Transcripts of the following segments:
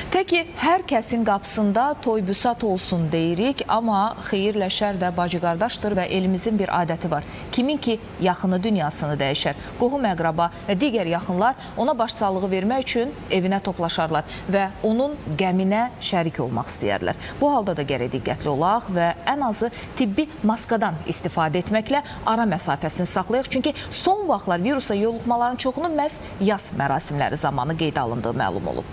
Tək ki, hər kəsin qapısında toy-büsat olsun deyirik, amma xeyirlə şər də bacı-qardaşdır və elimizin bir adəti var. Kimin ki, yaxını dünyasını dəyişər. Qohum-əqraba və digər yaxınlar ona başsağlığı vermək üçün evinə toplaşarlar və onun qəminə şərik olmaq istəyərlər. Bu halda da gərək diqqətli olaq və ən azı tibbi maskadan istifadə etməklə ara məsafəsini saxlayaq. Çünki son vaxtlar virusa yoluxmaların çoxunun məhz yas mərasimləri zamanı qeydə alındığı məlum olub.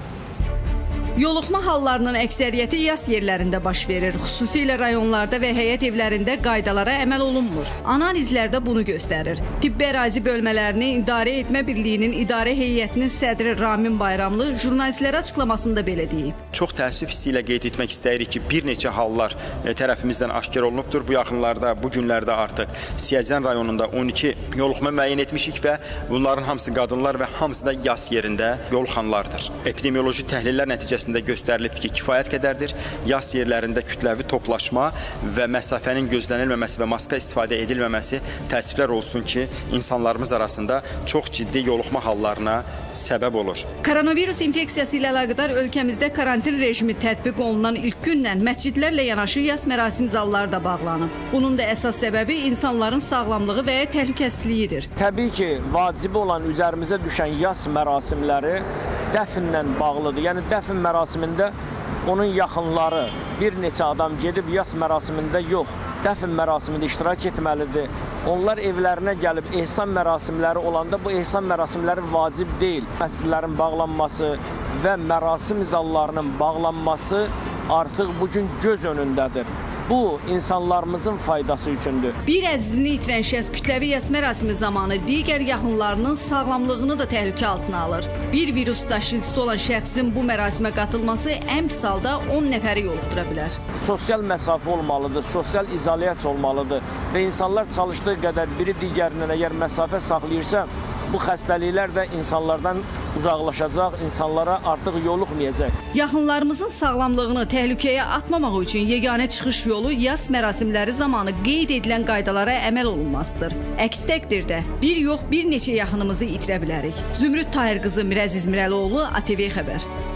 Yoluxma hallarının əksəriyyəti yas yerlərində baş verir. Xüsusilə rayonlarda və həyət evlərində qaydalara əməl olunmur. Analizlər də bunu göstərir. Tibbi ərazi bölmələrini İdarə Etmə Birliyinin İdarə Heyətinin sədri Ramin Bayramlı jurnalistlərə açıqlamasında belə deyib. Çox təəssüf hissi ilə qeyd etmək istəyirik ki, bir neçə hallar tərəfimizdən aşkar olunubdur. Bu yaxınlarda, bu günlərdə artıq Siyəzən rayonunda 12 yoluxma müəyyən etmişik və bunların hamısı qadınlar və hamısı da yas yerində yoluxanlardır. Epidemioloji təhlillər nəticəsində göstərilib ki, kifayət qədərdir. Yas yerlərində kütləvi toplaşma və məsafənin gözlənilməməsi və maska istifadə edilməməsi təəssüflər olsun ki, insanlarımız arasında çox ciddi yoluxma hallarına səbəb olur. Koronavirus infeksiyası ilə əlaqədar ölkəmizdə karantin rejimi tətbiq olunan ilk gündən məscidlərlə yanaşı yas mərasim zalları da bağlanıb. Bunun da əsas səbəbi insanların sağlamlığı və təhlükəsizliyidir. Təbii ki, vacib olan üzərimizə düşən yas mərasimləri dəfinlə bağlıdır. Yəni dəfn mərasimində onun yaxınları bir neçə adam gedib yas mərasimində yox, dəfn mərasimində iştirak etməlidir. Onlar evlərinə gəlib ehsan mərasimləri olanda bu ehsan mərasimləri vacib deyil. Məscidlərin bağlanması və mərasim zallarının bağlanması artıq bugün göz önündədir. Bu, insanlarımızın faydası üçündür. Bir əzizini itirən şəxs kütləvi yas mərasimi zamanı digər yaxınlarının sağlamlığını da təhlükə altına alır. Bir virus daşıyıcısı olan şəxsin bu mərasimə qatılması ən pis halda 10 nəfəri yoluxdura bilər. Sosial məsafə olmalıdır, sosial izolyasiya olmalıdır və insanlar çalışdığı qədər biri digərindən əgər məsafə saxlayırsa, bu xəstəliklər də insanlardan uzaqlaşacaq, insanlara artıq yoluxmayacaq. Yaxınlarımızın sağlamlığını təhlükəyə atmamaq üçün yeganə çıxış yolu yas mərasimləri zamanı qeyd edilən qaydalara əməl olunmasıdır. Əks təqdirdə bir yox, bir neçə yaxınımızı itirə bilərik. Zümrüd Tahir qızı Mirəziz Mirəloğlu, ATV Xəbər.